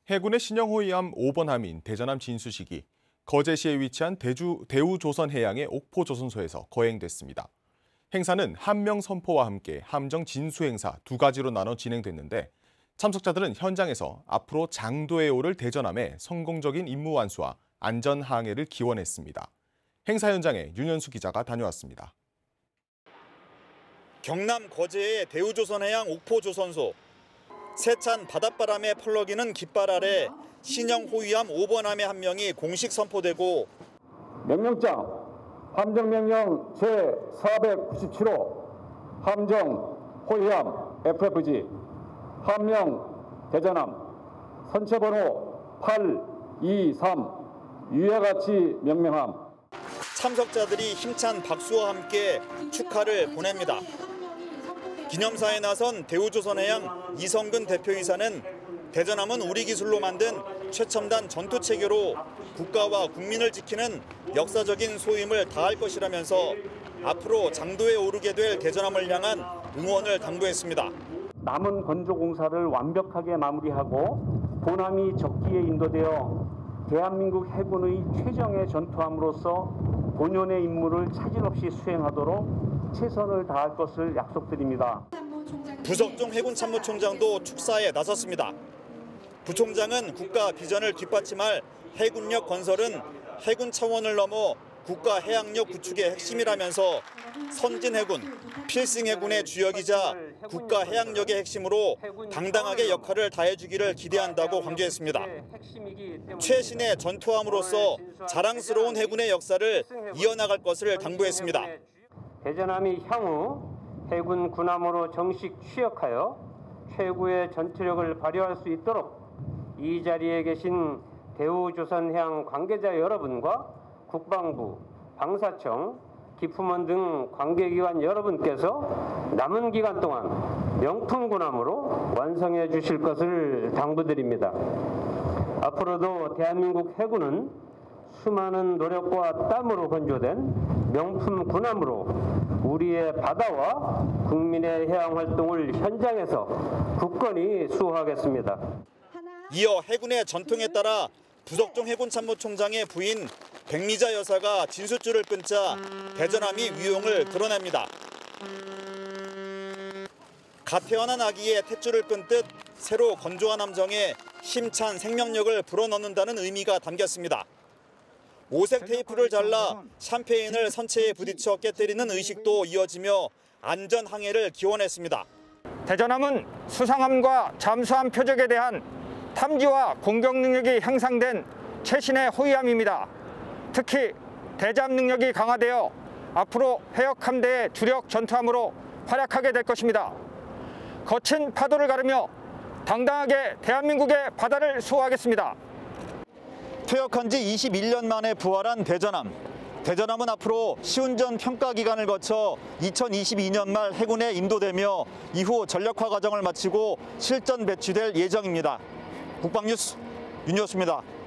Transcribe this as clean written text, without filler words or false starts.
해군의 신형호위함 5번 함인 대전함 진수식이 거제시에 위치한 대우조선해양의 옥포조선소에서 거행됐습니다. 행사는 함명 선포와 함께 함정 진수 행사 두 가지로 나눠 진행됐는데 참석자들은 현장에서 앞으로 장도에 오를 대전함의 성공적인 임무 완수와 안전 항해를 기원했습니다. 행사 현장에 윤현수 기자가 다녀왔습니다. 경남 거제의 대우조선해양 옥포조선소. 세찬 바닷바람에 펄럭이는 깃발 아래 신형호위함 5번함의 함명이 공식 선포되고 명령장 함정명령 제497호 함정호위함 FFG 함명 대전함 선체번호 823 위와 같이 명명함. 참석자들이 힘찬 박수와 함께 축하를 보냅니다. 기념사에 나선 대우조선해양 이성근 대표이사는 대전함은 우리 기술로 만든 최첨단 전투체계로 국가와 국민을 지키는 역사적인 소임을 다할 것이라면서 앞으로 장도에 오르게 될 대전함을 향한 응원을 당부했습니다. 남은 건조공사를 완벽하게 마무리하고 본함이 적기에 인도되어 대한민국 해군의 최정예 전투함으로서 본연의 임무를 차질 없이 수행하도록 최선을 다할 것을 약속드립니다. 부석종 해군참모총장도 축사에 나섰습니다. 부총장은 국가 비전을 뒷받침할 해군력 건설은 해군 차원을 넘어 국가 해양력 구축의 핵심이라면서 선진 해군, 필승 해군의 주역이자 국가 해양력의 핵심으로 당당하게 역할을 다해주기를 기대한다고 강조했습니다. 최신의 전투함으로서 자랑스러운 해군의 역사를 이어나갈 것을 당부했습니다. 대전함이 향후 해군 군함으로 정식 취역하여 최고의 전투력을 발휘할 수 있도록 이 자리에 계신 대우조선해양 관계자 여러분과 국방부, 방사청, 기품원 등 관계기관 여러분께서 남은 기간 동안 명품 군함으로 완성해 주실 것을 당부드립니다. 앞으로도 대한민국 해군은 수많은 노력과 땀으로 건조된 명품 군함으로 우리의 바다와 국민의 해양 활동을 현장에서 굳건히 수호하겠습니다. 이어 해군의 전통에 따라 부석종 해군참모총장의 부인 백미자 여사가 진수줄을 끊자 대전함이 위용을 드러냅니다. 갓 태어난 아기의 탯줄을 끊듯 새로 건조한 함정에 힘찬 생명력을 불어넣는다는 의미가 담겼습니다. 오색 테이프를 잘라 샴페인을 선체에 부딪혀 깨뜨리는 의식도 이어지며 안전 항해를 기원했습니다. 대전함은 수상함과 잠수함 표적에 대한 탐지와 공격 능력이 향상된 최신의 호위함입니다. 특히 대잠 능력이 강화되어 앞으로 해역함대의 주력 전투함으로 활약하게 될 것입니다. 거친 파도를 가르며 당당하게 대한민국의 바다를 수호하겠습니다. 퇴역한 지 21년 만에 부활한 대전함. 대전함은 앞으로 시운전 평가 기간을 거쳐 2022년 말 해군에 인도되며 이후 전력화 과정을 마치고 실전 배치될 예정입니다. 국방뉴스 윤여수입니다.